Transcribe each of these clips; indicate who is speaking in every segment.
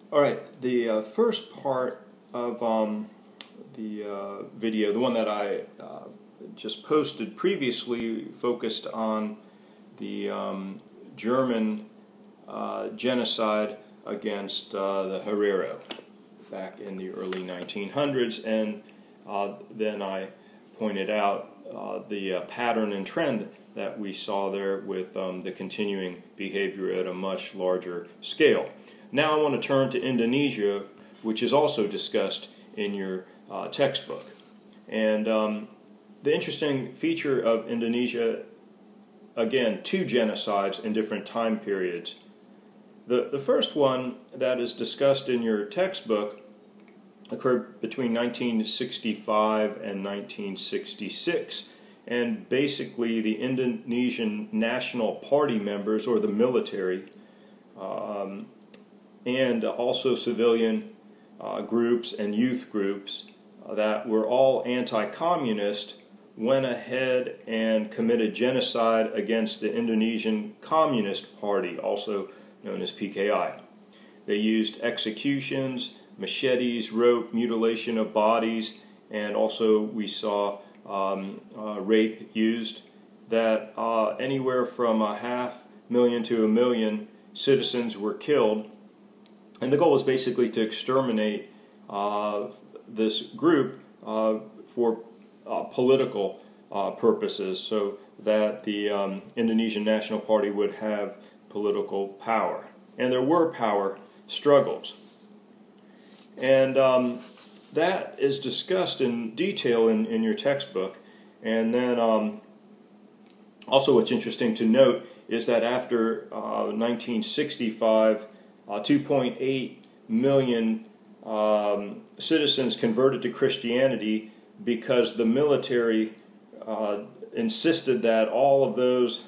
Speaker 1: All right, the first part of the video, the one that I just posted previously, focused on the German genocide against the Herero back in the early 1900s, and then I pointed out the pattern and trend that we saw there with the continuing behavior at a much larger scale. Now I want to turn to Indonesia, which is also discussed in your textbook. And the interesting feature of Indonesia, again, two genocides in different time periods. The first one that is discussed in your textbook occurred between 1965 and 1966. And basically the Indonesian National Party members, or the military, and also civilian groups and youth groups that were all anti-communist, went ahead and committed genocide against the Indonesian Communist Party, also known as PKI. They used executions, machetes, rope, mutilation of bodies, and also we saw rape used, that anywhere from 500,000 to 1 million citizens were killed. And the goal was basically to exterminate this group for political purposes, so that the Indonesian National Party would have political power. And there were power struggles. And that is discussed in detail in your textbook. And then also what's interesting to note is that after 1965, 2.8 million citizens converted to Christianity because the military insisted that all of those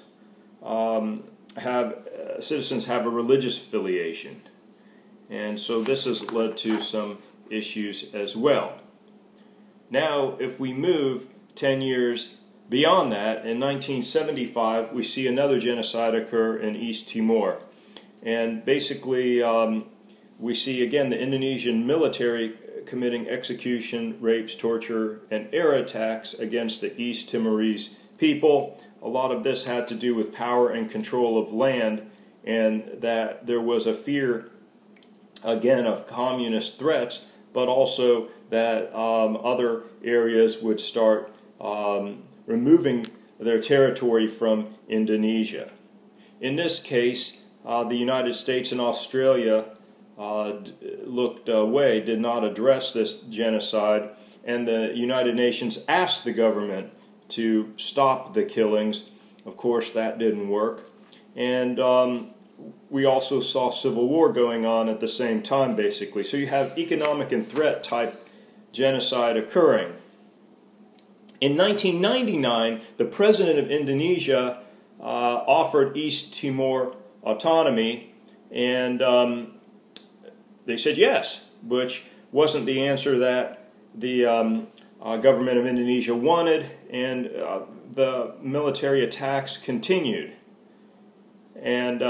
Speaker 1: citizens have a religious affiliation. And so this has led to some issues as well. Now, if we move 10 years beyond that, in 1975, we see another genocide occur in East Timor. And basically, we see again the Indonesian military committing execution, rapes, torture, and air attacks against the East Timorese people. A lot of this had to do with power and control of land, and that there was a fear, again, of communist threats, but also that other areas would start removing their territory from Indonesia. In this case, the United States and Australia looked away, did not address this genocide, and the United Nations asked the government to stop the killings. Of course, that didn't work. And we also saw civil war going on at the same time, basically. So you have economic and threat type genocide occurring. In 1999, the president of Indonesia offered East Timor autonomy, and they said yes, which wasn't the answer that the government of Indonesia wanted, and the military attacks continued. And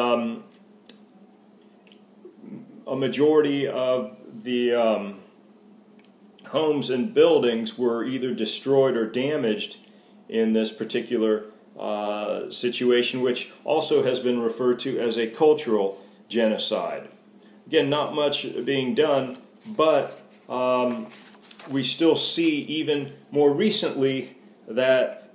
Speaker 1: a majority of the homes and buildings were either destroyed or damaged in this particular situation, which also has been referred to as a cultural genocide. Again, not much being done, but we still see even more recently that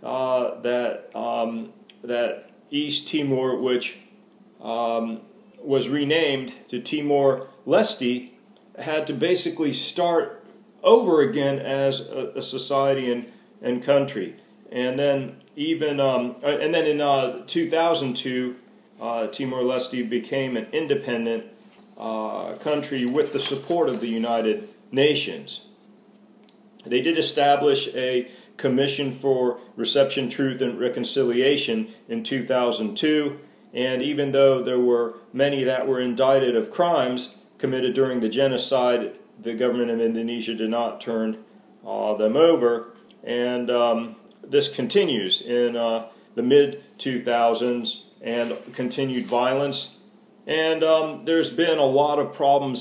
Speaker 1: that East Timor, which was renamed to Timor-Leste, had to basically start over again as a society and country. And then even in 2002, Timor-Leste became an independent country with the support of the United Nations. They did establish a Commission for Reception, Truth, and Reconciliation in 2002, and even though there were many that were indicted of crimes committed during the genocide, the government of Indonesia did not turn them over, and this continues in the mid-2000s, and continued violence And there's been a lot of problems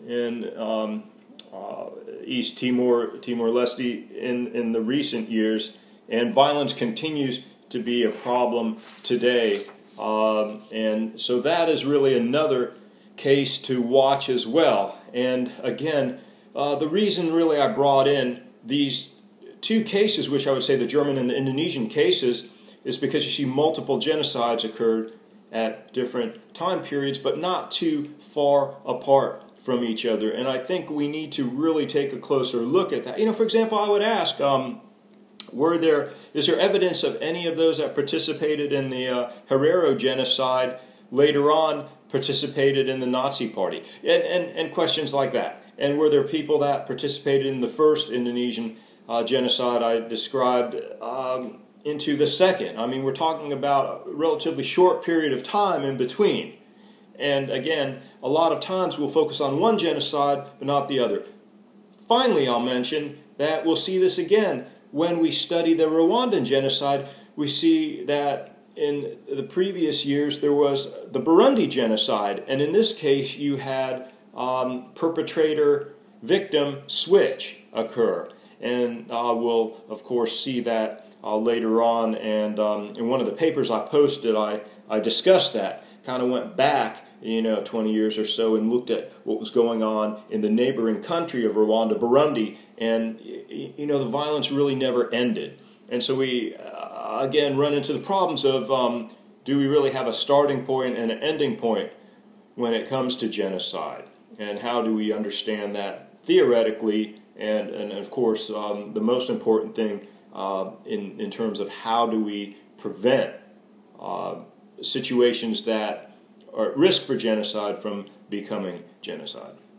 Speaker 1: in East Timor-Leste in the recent years, and violence continues to be a problem today. And so that is really another case to watch as well. And again, the reason really I brought in these two cases, which I would say the German and the Indonesian cases, is because you see multiple genocides occurred at different time periods, but not too far apart from each other. And I think we need to really take a closer look at that. You know, for example, I would ask, is there evidence of any of those that participated in the Herero genocide later on participated in the Nazi Party? And questions like that. And were there people that participated in the first Indonesian genocide I described into the second? I mean, we're talking about a relatively short period of time in between. And again, a lot of times we'll focus on one genocide, but not the other. Finally, I'll mention that we'll see this again when we study the Rwandan genocide. We see that in the previous years there was the Burundi genocide, and in this case you had perpetrator-victim switch occur. And we'll, of course, see that later on, and in one of the papers I posted, I discussed that. Kind of went back, 20 years or so and looked at what was going on in the neighboring country of Rwanda, Burundi, and the violence really never ended. And so we, again, run into the problems of do we really have a starting point and an ending point when it comes to genocide? And how do we understand that theoretically? And of course, the most important thing in terms of how do we prevent situations that are at risk for genocide from becoming genocide.